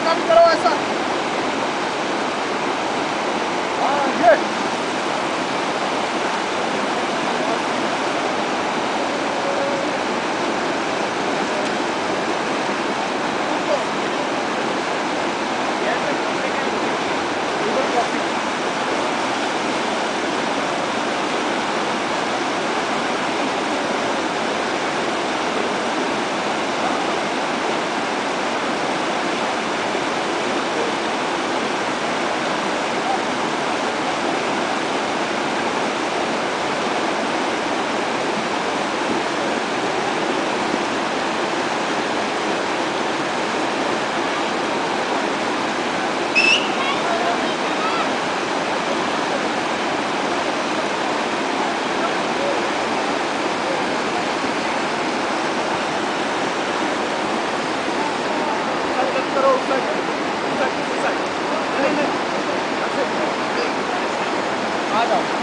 Cut करो ऐसा। हाँ ये करो उस साइड, उस साइड, उस साइड। नहीं नहीं, आ जाओ।